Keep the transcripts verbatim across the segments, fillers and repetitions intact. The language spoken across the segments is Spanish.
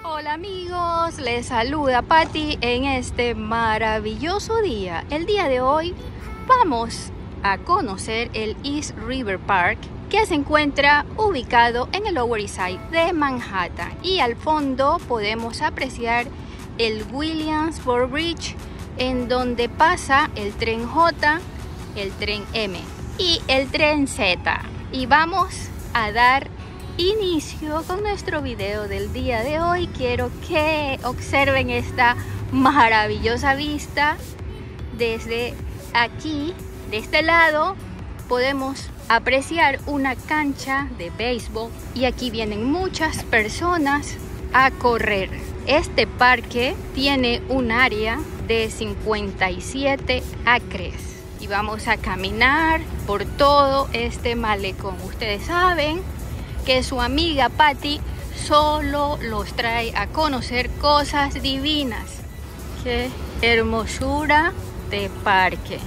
Hola amigos, les saluda Patti en este maravilloso día. El día de hoy vamos a conocer el East River Park, que se encuentra ubicado en el Lower East Side de Manhattan, y al fondo podemos apreciar el Williamsburg Bridge, en donde pasa el tren J, el tren M y el tren Z. Y vamos a dar inicio con nuestro video del día de hoy. Quiero que observen esta maravillosa vista. Desde aquí, de este lado, podemos apreciar una cancha de béisbol y aquí vienen muchas personas a correr. Este parque tiene un área de cincuenta y siete acres y vamos a caminar por todo este malecón. Ustedes saben que su amiga Patti solo los trae a conocer cosas divinas. ¡Qué hermosura de parque!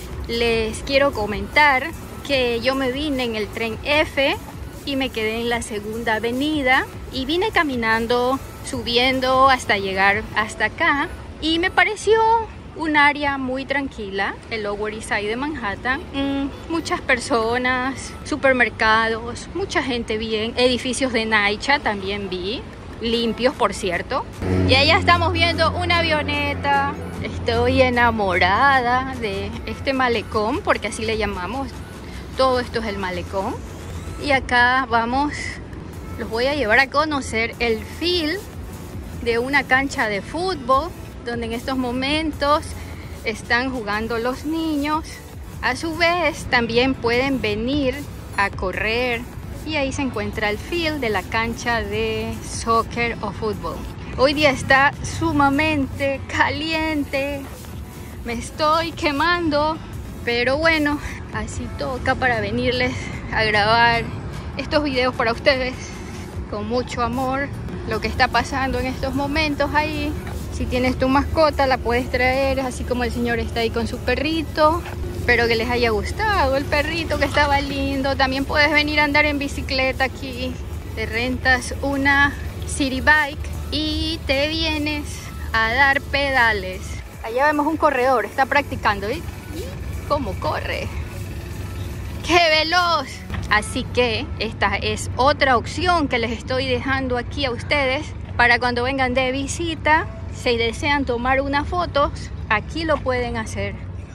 Les quiero comentar que yo me vine en el tren F y me quedé en la segunda avenida y vine caminando, subiendo hasta llegar hasta acá, y me pareció un área muy tranquila, el Lower East Side de Manhattan. Mm, muchas personas, supermercados, mucha gente bien, edificios de Naicha también vi, limpios por cierto. Y allá estamos viendo una avioneta. Estoy enamorada de este malecón, porque así le llamamos. Todo esto es el malecón. Y acá vamos, los voy a llevar a conocer el field de una cancha de fútbol, donde en estos momentos están jugando los niños. A su vez también pueden venir a correr, y ahí se encuentra el field de la cancha de soccer o fútbol. Hoy día está sumamente caliente, me estoy quemando, pero bueno, así toca para venirles a grabar estos videos para ustedes con mucho amor. Lo que está pasando en estos momentos ahí. Si tienes tu mascota, la puedes traer, así como el señor está ahí con su perrito. Espero que les haya gustado el perrito, que estaba lindo. También puedes venir a andar en bicicleta aquí. Te rentas una city bike y te vienes a dar pedales. Allá vemos un corredor, está practicando. ¿Y cómo corre? ¡Qué veloz! Así que esta es otra opción que les estoy dejando aquí a ustedes para cuando vengan de visita. Si desean tomar unas fotos, aquí lo pueden hacer.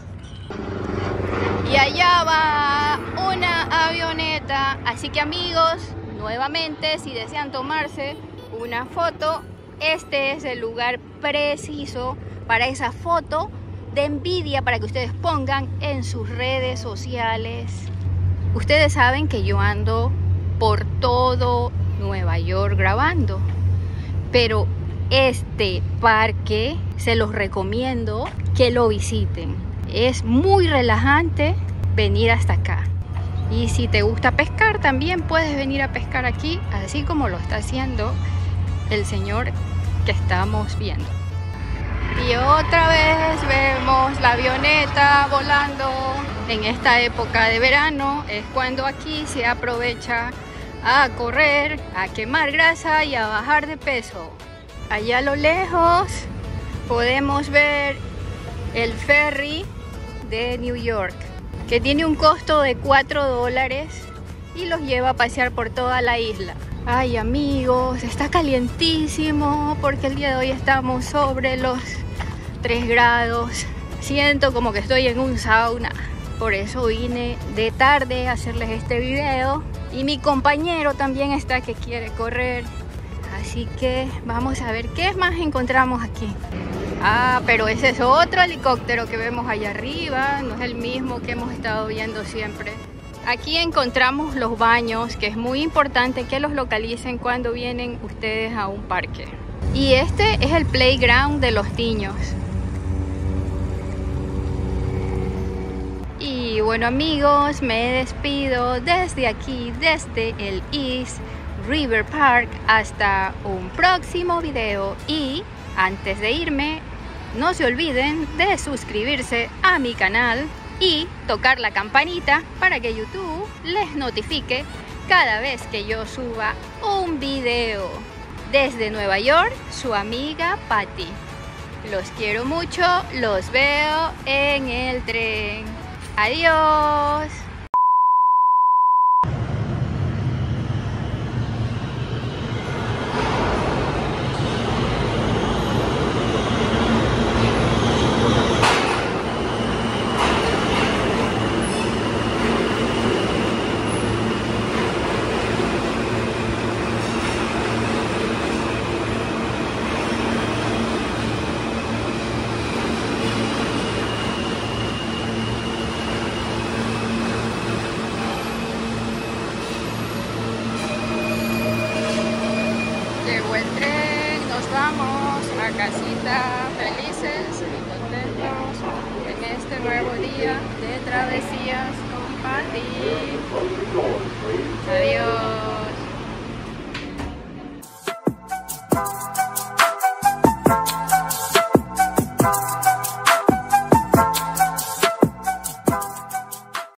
Y allá va una avioneta. Así que amigos, nuevamente, si desean tomarse una foto, este es el lugar preciso para esa foto de envidia, para que ustedes pongan en sus redes sociales. Ustedes saben que yo ando por todo Nueva York grabando, pero este parque se los recomiendo que lo visiten. Es muy relajante venir hasta acá. Y si te gusta pescar, también puedes venir a pescar aquí, así como lo está haciendo el señor que estamos viendo. Y otra vez vemos la avioneta volando. En esta época de verano es cuando aquí se aprovecha a correr, a quemar grasa y a bajar de peso. Allá a lo lejos podemos ver el ferry de New York, que tiene un costo de cuatro dólares y los lleva a pasear por toda la isla. Ay amigos, está calientísimo porque el día de hoy estamos sobre los tres grados. Siento como que estoy en un sauna. Por eso vine de tarde a hacerles este video. Y mi compañero también está que quiere correr. Así que vamos a ver qué más encontramos aquí. Ah, pero ese es otro helicóptero que vemos allá arriba. No es el mismo que hemos estado viendo siempre. Aquí encontramos los baños, que es muy importante que los localicen cuando vienen ustedes a un parque. Y este es el playground de los niños. Y bueno amigos, me despido desde aquí, desde el East River Park. Hasta un próximo video. Y antes de irme, no se olviden de suscribirse a mi canal y tocar la campanita para que YouTube les notifique cada vez que yo suba un video. Desde Nueva York, su amiga Patty. Los quiero mucho, los veo en el tren. Adiós. Llegó el tren, nos vamos a casita felices y contentos en este nuevo día de travesías con Patty. Adiós.